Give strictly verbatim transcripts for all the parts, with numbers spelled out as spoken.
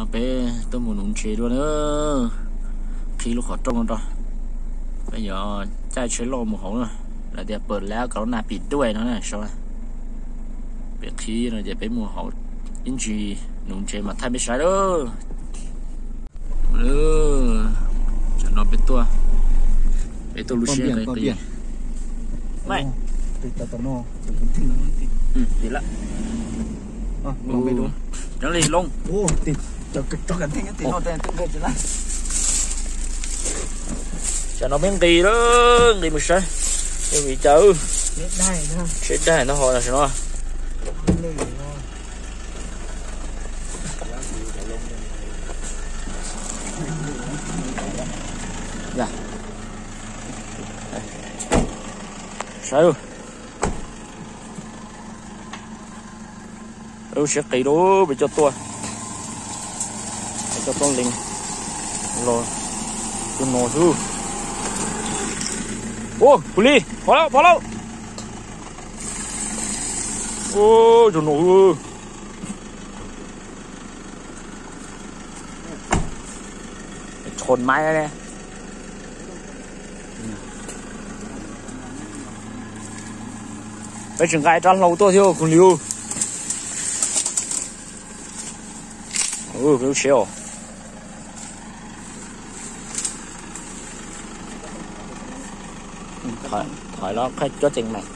bé tôi muốn uống chế luôn nữa khi lúc họ trông rồi bây giờ chai chế lô một hộp rồi là để ปิดแล้วก็น่าปิดด้วยนะเนี่ยใช่ไหมเปลี่ยนที่เราจะไปมัวหออินจีนุ่งเจมาทำไม่ใช่เด้อเออจะนอนเป็นตัวเป็นตัวลูเชียนเลยตีไม่ติดตาตโน่อืมติดละอ๋อลองไปดูจังเลยลงโอ้ติดจอดจอดกันทิ้งติดโน่แต่ตึ้งเกิดจะละจะนอนเป็นตีเด้อตีไม่ใช่เดี๋ยวไปเจอเช็ดได้นะเช็ดได้นะฮะนะใช่ไหมdạ sao đâu sẽ kỳ đó bị cho tôi cho tôi liền rồi tôi ngồi xuống ô puli bỏ lâu bỏ lâu ô tôi ngồi chồn máy đây nè bây giờ gai trăn lâu tôi thiếu còn nhiều ừ cái xíu thoải thoải nó khách cho chừng này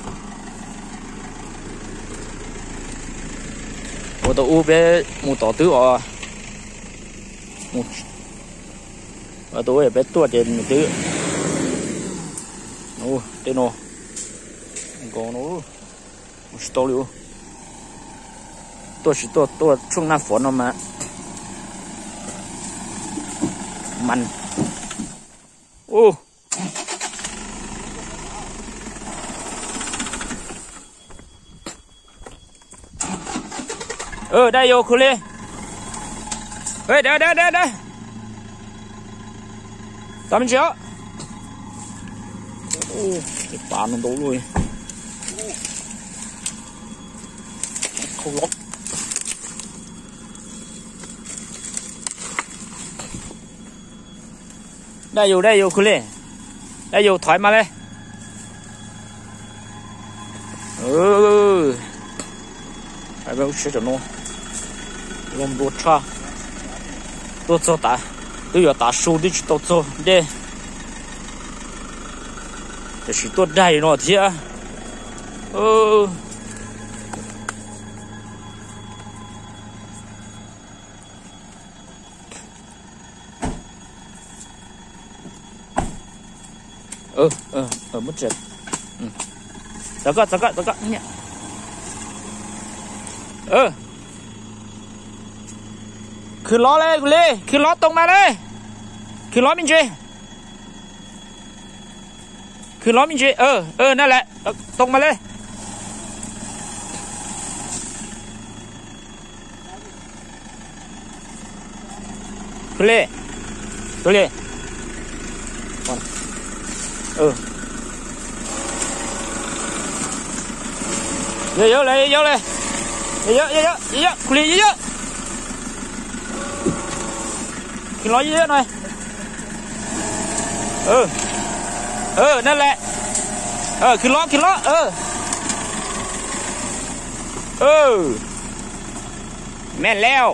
我都乌别木刀丢啊木我都也别多点木丢哦对喏còn nó to liệu tôi chỉ tôi tôi chung na phun nó mà man ô ờ đây vô khu lê ê đây đây đây đây tao chưa ô cái bàn nó đủ luôn không lót đây vô đây vô khơi lên đây vô thoải mái đây ừ ai bảo sẽ cho nó làm đồ cha đồ cho ta tôi giờ ta số đi đồ cho đây để chỉ tôi đây nó thế ừ ừ ừ ở mất trượt ừ đó có đó có đó có nhỉ ừคือล้อเลยกูเลยคือล้อตรงมาเลยคือล้อมินจีคือล้อมินจีเออเออนั่นแหละตรงมาเลยกูเลยกูเลยừ vô vô lại vô lại vô vô vô vô vô cùi vô vô cái nói vô này ừ ừนั่นแหละเออขึ้นล้อขึ้นล้อเออเออแม่นแล้ว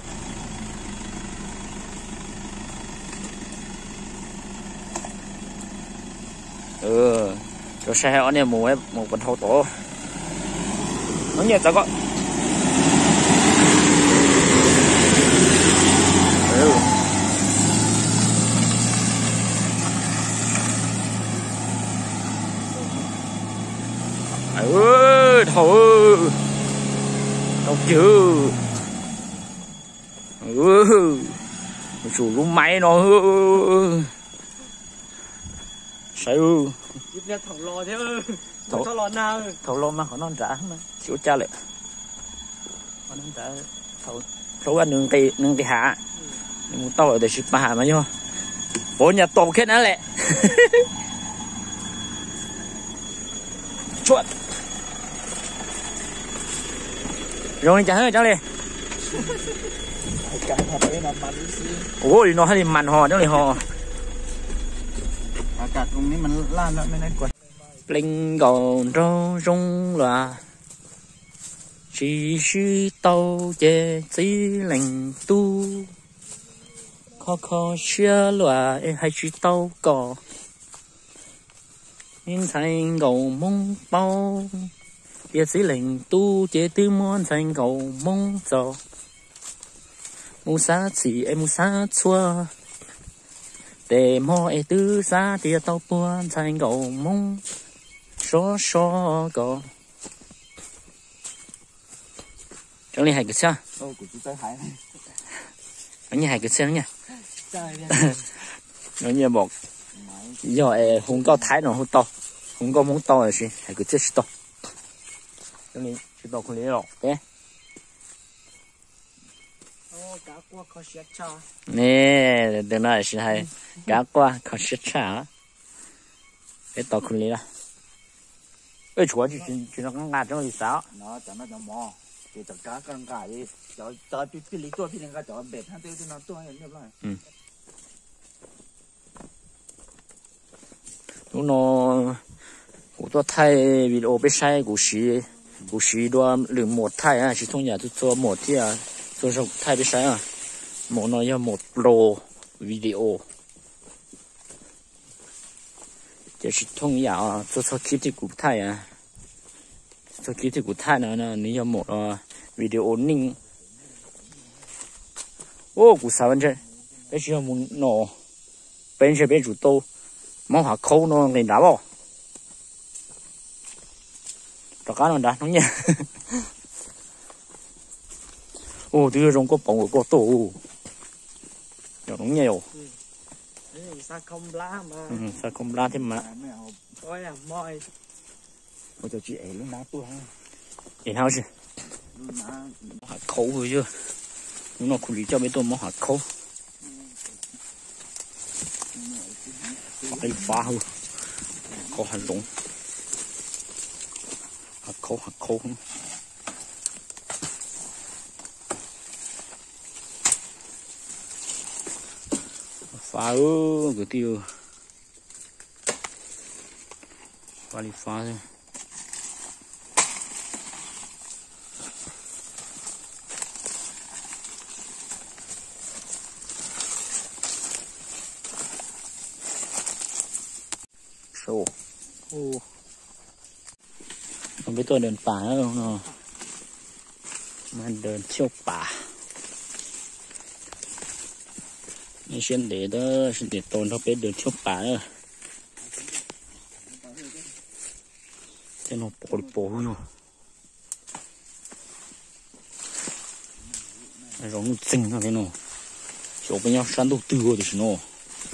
ừ cho xe ở đây mùa một phần thâu tổ nó như tao có ừ ừ thôi đâu chứ ừ chủ lúc máy nó sao giúp ra thầu lò thế ư thầu lò nào thầu lò mà họ non trả mà chịu cha lại họ non trả thầu thầu ăn nương tì nương tì hạ nhưng tao ở đây ship mà mà nhá bố nhà tổ kết nữa lẹ chuột rồi trả hơi cháu đi cái thật đấy là mặn xí โอ้ยน้องให้มันห่อจังเลยห่ออากาศตรงนี้มันล้านแล้วไม่ได้กว่า linh gòn rô rung loa chỉ需tàu chế chỉ lệnh tu khó khó chia loa hay chỉ tàu cò nên thành cầu mông bao chế chỉ lệnh tu chế tư môn thành cầu mông giò mu sa chỉ em mu sa chua để mò em tư sa tia tàu buôn thành cầu mông số số có trong này hai cái sao ô của chúng ta hái nó như hai cái sao nha Trời nó như một giờ em không có thái nó không to không có muốn to là gì hai cái chết to trong này chỉ to không lấy rồi đấy Ô, cá qua khó xếp cho. nè đừng nói là hay cá qua khó xếp trả cái to không lấy ra ơi chúa chỉ chỉ chỉ nó ngạt trong thì sao nó chẳng nó chẳng mò thì tất cả con cả đi cho cho cái cái lý tôi cái này cho bệt hai tiêu nó tôi như vậy lúc nó của tôi thay video bị sai của sĩ của sĩ đó lượng một thay à chỉ thông nhà tôi cho một thì à tôi cho thay bị sai à một nó cho một pro video chỉ thông nhà tôi cho kỹ thì của thay à cho kỹ thì của thay nữa là nếu cho một video ninh ô của sao vậy chứ bây giờ muốn nó bên trên bên chủ tôi mong họ khâu nó lên đá vào đó cá nó đã nó nhỉ ô từ trong có bóng của tổ nó nhiều Đấy, sao không lá mà. ừ, sao không la thêm mà Ôi à, mọi. ôi cho chị ấy lúc nào tôi ha để nào chứ lúc nào họ khâu rồi chưa lúc nào xử lý cho mấy tôi mong họ khâu cái phá hư có hành động hạt khô hạt khô không phá ư cái tiêu phá đi phá thôi sổ ô không biết tôiเดินป่าแล้วเนาะมันเดินเที่ยวป่านี่เช่นเด็ดเด้อเช่นเด็ดตนเขาเป็นเดินเที่ยวป่าเด้อเจ้าหนูโปรโปรเนาะไอ้ร้องจริงนะพี่น้องชอบไปยัง山都多的是喏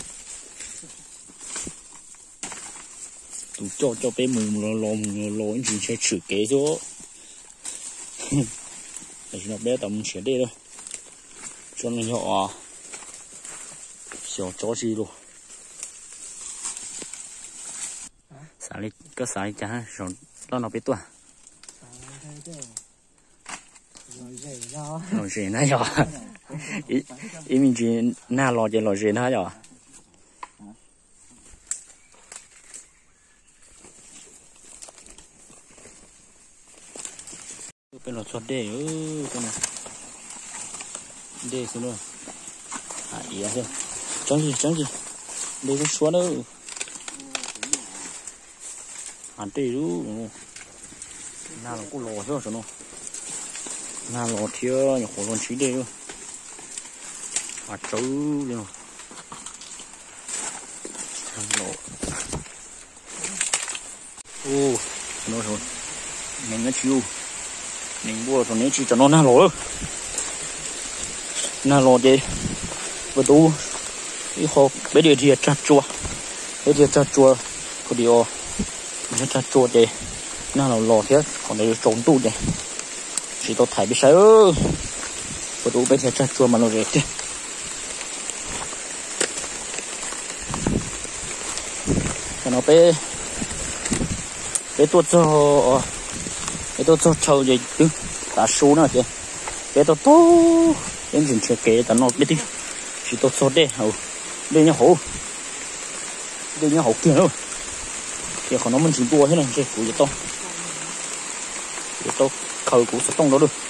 tụ cho cho bé mù nó lò nó lò anh chỉ chơi chữ kế cho để nó bé tầm sẽ đi đâu cho nó nhỏ xnhỏ chó gì luôn xả đi có xả đi chả rồi nó nó bé tua lò rể nó nhỏ ý ý mình chỉ na lò chỉ lò rể nó nhỏเป็นรถชดเด้อเออเป็นไงเด้สิเนาะอ่ะอีอ่ะสิจังสิจังสิเด้ก็ชัวร์เด้ออันเด้รู้น่าเรากูรอเถอะสิเนาะน่ารอเที่ยวอย่าขอรอนชี้เด้ออ่ะจู้เนาะทางโลโอ้เนาะสิmình nó chiu mình mua thằng này chỉ cho nó na lỗ na lỗ đi vừa đủ cái hộp bây giờ thì chặt chua bây giờ chặt chua có điều mình chặt chua đi na lỗ lỗ thế còn đây trống tu đi chỉ tôi thấy bị sai ơ vừa đủ bây giờ chặt chua mà nó rệt đi cái nó bé bé tôi cho cái tôi cho trâu gì chứ đã số nữa kìa bé to to em dừng chơi kế tao nó biết đi chỉ tốt sốt đấy hầu đây nhá hổ đây nhá hổ kia nữa kia còn nó mình chỉ bùa thế này chơi củ gì to củ to khơi củ sốt tông đó được